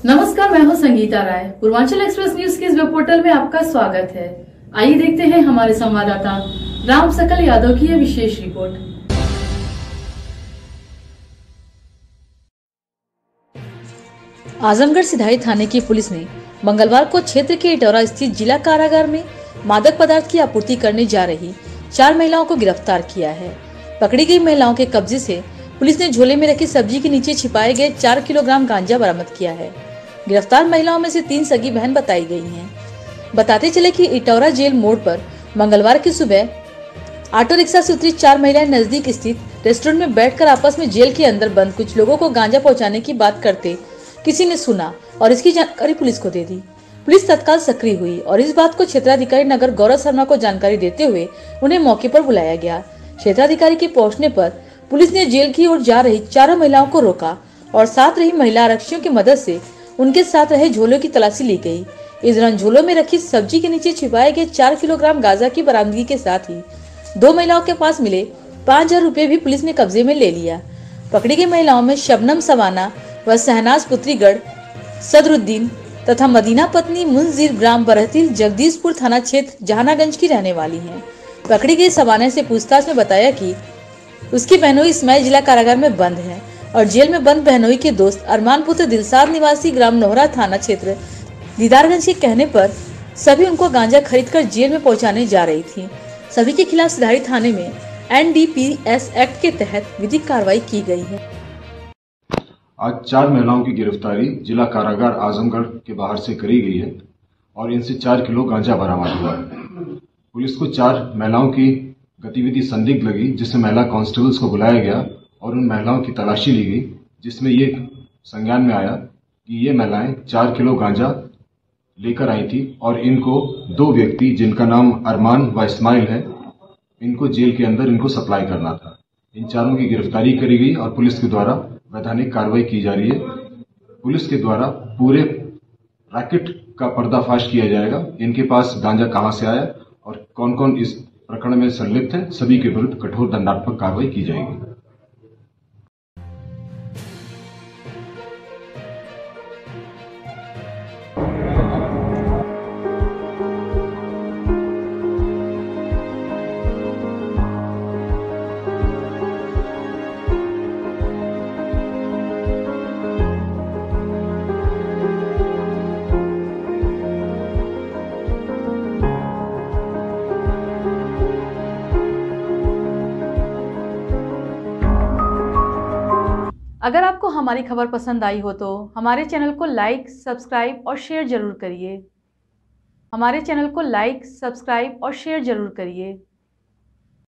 नमस्कार, मैं हूं संगीता राय। पूर्वांचल एक्सप्रेस न्यूज के इस वेब पोर्टल में आपका स्वागत है। आइए देखते हैं हमारे संवाददाता राम सकल यादव की यह विशेष रिपोर्ट। आजमगढ़ सिधाई थाने की पुलिस ने मंगलवार को क्षेत्र के इटौरा स्थित जिला कारागार में मादक पदार्थ की आपूर्ति करने जा रही 4 महिलाओं को गिरफ्तार किया है। पकड़ी गई महिलाओं के कब्जे से पुलिस ने झोले में रखी सब्जी के नीचे छिपाए गए 4 किलोग्राम गांजा बरामद किया है। गिरफ्तार महिलाओं में से 3 सगी बहन बताई गई हैं। बताते चले कि इटौरा जेल मोड़ पर मंगलवार की सुबह ऑटो रिक्शा से उतरी 4 महिलाएं नजदीक स्थित रेस्टोरेंट में बैठकर आपस में जेल के अंदर बंद कुछ लोगों को गांजा पहुंचाने की बात करते किसी ने सुना और इसकी जानकारी पुलिस को दे दी। पुलिस तत्काल सक्रिय हुई और इस बात को क्षेत्राधिकारी नगर गौरव शर्मा को जानकारी देते हुए उन्हें मौके पर बुलाया गया। क्षेत्राधिकारी के पहुंचने पर पुलिस ने जेल की ओर जा रही 4 महिलाओं को रोका और साथ रही महिला आरक्षियों की मदद से उनके साथ रहे झोलों की तलाशी ली गई। इस दौरान झोलों में रखी सब्जी के नीचे छिपाए गए 4 किलोग्राम गांजा की बरामदगी के साथ ही 2 महिलाओं के पास मिले 5000 रुपए भी पुलिस ने कब्जे में ले लिया। पकड़ी गई महिलाओं में शबनम सवाना व शहनाज पुत्रीगढ़ सदरुद्दीन तथा मदीना पत्नी मुंजीर ग्राम बरहतील जगदीशपुर थाना क्षेत्र जहानागंज की रहने वाली हैं। पकड़ी गई सवाना से पूछताछ में बताया कि उसकी बहनोई इस्माइल जिला कारागार में बंद है और जेल में बंद बहनोई के दोस्त अरमान पुत्र दिलसाद निवासी ग्राम नोहरा थाना क्षेत्र दीदारगंज के कहने पर सभी उनको गांजा खरीदकर जेल में पहुंचाने जा रही थी। सभी के खिलाफ सिधाई थाने में NDPS एक्ट के तहत विधिक कार्रवाई की गई है। आज 4 महिलाओं की गिरफ्तारी जिला कारागार आजमगढ़ के बाहर से करी गई है और इनसे 4 किलो गांजा बरामद हुआ है। पुलिस को 4 महिलाओं की गतिविधि संदिग्ध लगी, जिससे महिला कांस्टेबल्स को बुलाया गया और उन महिलाओं की तलाशी ली गई, जिसमें ये संज्ञान में आया कि ये महिलाएं 4 किलो गांजा लेकर आई थी और इनको 2 व्यक्ति जिनका नाम अरमान व इस्माइल है, इनको जेल के अंदर इनको सप्लाई करना था। इन चारों की गिरफ्तारी करी गई और पुलिस के द्वारा वैधानिक कार्रवाई की जा रही है। पुलिस के द्वारा पूरे रैकेट का पर्दाफाश किया जाएगा। इनके पास गांजा कहां से आया और कौन कौन इस प्रकरण में संलिप्त है, सभी के विरुद्ध कठोर दंडात्मक कार्रवाई की जाएगी। अगर आपको हमारी खबर पसंद आई हो तो हमारे चैनल को लाइक, सब्सक्राइब और शेयर जरूर करिए।